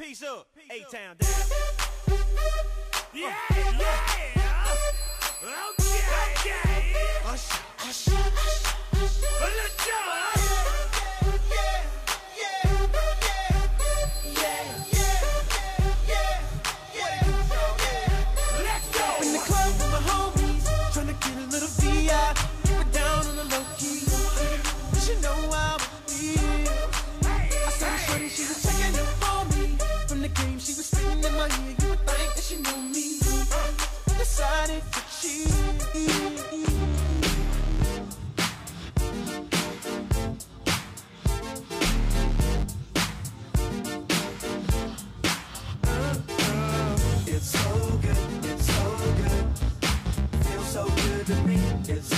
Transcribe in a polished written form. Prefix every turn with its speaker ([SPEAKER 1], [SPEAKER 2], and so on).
[SPEAKER 1] Peace up, A-Town down.
[SPEAKER 2] Yeah, yeah. Okay.
[SPEAKER 1] Usher, usher, usher.
[SPEAKER 2] Let's go.
[SPEAKER 3] She was spitting in my ear, you would think that she knew me. Decided to cheat.
[SPEAKER 4] It's so good, feels so good to me. It's